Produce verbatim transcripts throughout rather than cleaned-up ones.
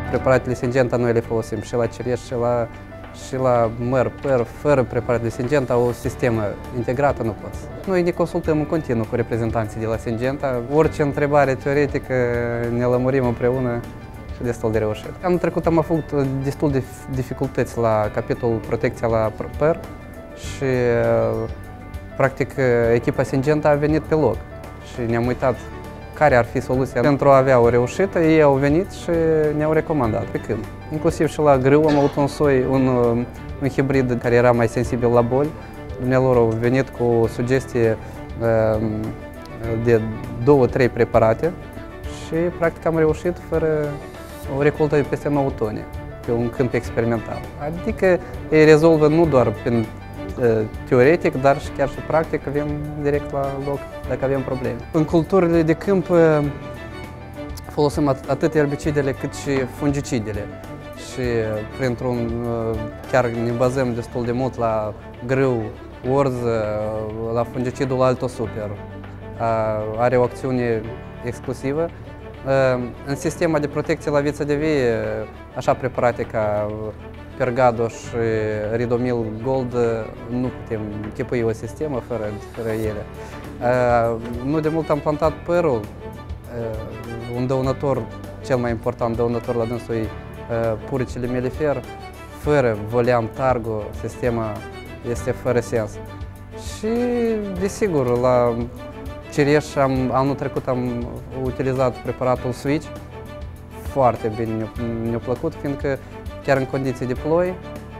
preparatele Syngenta noi le folosim și la cireș, și la, și la măr, păr. Fără preparatele Syngenta, o sistemă integrată nu poți. Noi ne consultăm în continuu cu reprezentanții de la Syngenta. Orice întrebare teoretică ne lămurim împreună și destul de reușit. Anul trecut am avut destul de dificultăți la capitolul protecția la păr și practic echipa Syngenta a venit pe loc și ne-am uitat care ar fi soluția. Pentru a avea o reușită, ei au venit și ne-au recomandat pe câmp. Inclusiv și la grâu am avut un soi, un, un hibrid care era mai sensibil la boli. Dumnealor au venit cu o sugestie de două, trei preparate și practic am reușit fără o recoltă de peste nouă tone pe un câmp experimental. Adică ei rezolvă nu doar prin teoretic, dar și chiar și practic avem direct la loc dacă avem probleme. În culturile de câmp folosim atât erbicidele cât și fungicidele și printr-un, chiar ne bazăm destul de mult la grâu, orz, la fungicidul Alto Super. Are o acțiune exclusivă. În sistema de protecție la viță de vie, așa preparate ca Pergado și Ridomil Gold, nu putem închipui o sistemă fără, fără ele. Nu de mult am plantat părul, un dăunător, cel mai important dăunător la dânsul e puricile melifer, fără voleam targo, sistema este fără sens. Și, desigur, la cireș am, anul trecut am utilizat preparatul Switch, foarte bine mi-a plăcut, fiindcă chiar în condiții de ploi,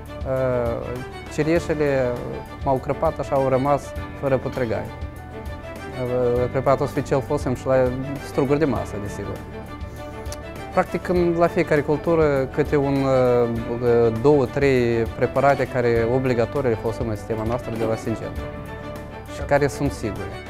cireșele m-au crăpat, așa au rămas fără putregai. Preparatul Switch îl folosim și la struguri de masă, desigur. Practic, la fiecare cultură, câte un, două, trei preparate care obligatorii le folosim în sistema noastră de la Syngenta și care sunt sigure.